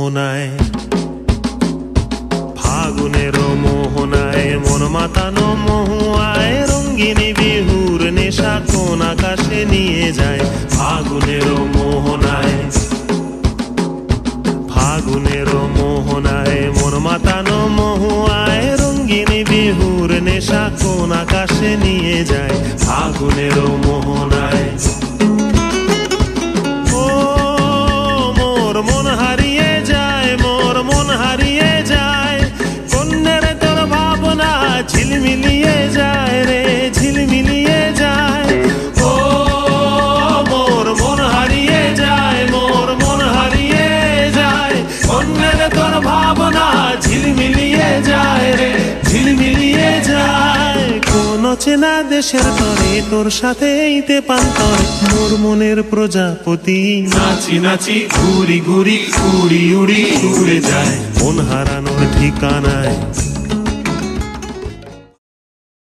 মোহনায়, ফাগুনের মোহনায় মন মাতানো মহুয়ায়, রঙ্গিনী বিহুর নেশা কোন আকাশে নিয়ে যায়। ফাগুনের মোহনায়, ফাগুনের মোহনায় মন মাতানো মহুয়ায়, রঙ্গিনী বিহুর নেশা কোন আকাশে নিয়ে যায়। ফাগুনের মোহনায় ও মোর মন হারিয়ে যায়, মোর মন হারিয়ে যায়, কন্যের তোর ভাবনা ঝিলমিলিয়ে যায় রে, ঝিলমিলিয়ে যায়। ও মোর মন হারিয়ে যায়, মোর মন হারিয়ে যায়, কন্যের তোর ভাবনা ঝিলমিলিয়ে যায় রে, ঝিলমিলিয়ে যায়। কোন চেনা দেশের তরে তোর সাথে এইতে পান্তরে, মোর মনের প্রজাপতি নাচি নাচি ঘুরি ঘুরি উড়ি উড়ি উড়ে যায়। মন হারানোর ঠিকানায়